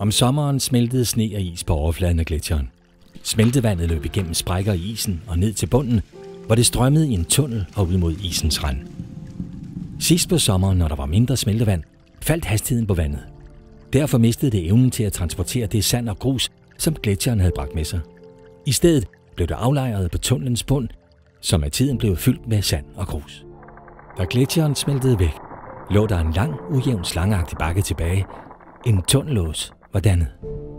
Om sommeren smeltede sne og is på overfladen af gletsjeren. Smeltevandet løb igennem sprækker i isen og ned til bunden, hvor det strømmede i en tunnel og ud mod isens rand. Sidst på sommeren, når der var mindre smeltevand, faldt hastigheden på vandet. Derfor mistede det evnen til at transportere det sand og grus, som gletsjeren havde bragt med sig. I stedet blev det aflejret på tunnelens bund, som med tiden blev fyldt med sand og grus. Da gletsjeren smeltede væk, lå der en lang, ujævn slangeagtig bakke tilbage. En tunnelås var dannet.